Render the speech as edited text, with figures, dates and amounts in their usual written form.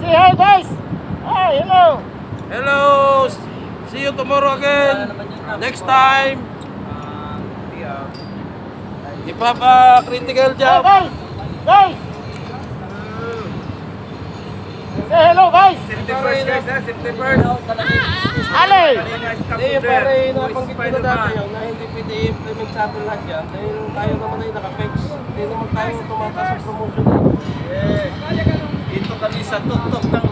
Say hi guys! Hi, hello! Hello! See you tomorrow again. Next time. Keep up a critical Hey job. guys! Guys! Say hello guys! Ale! Hindi, pare, napanggit ko na dati yun na hindi pwede i-implement sa atin lahat yan. Dahil tayo naman ay naka-fix. Hindi naman tayo tumataas sa promotion. Dito kami sa tuktok ng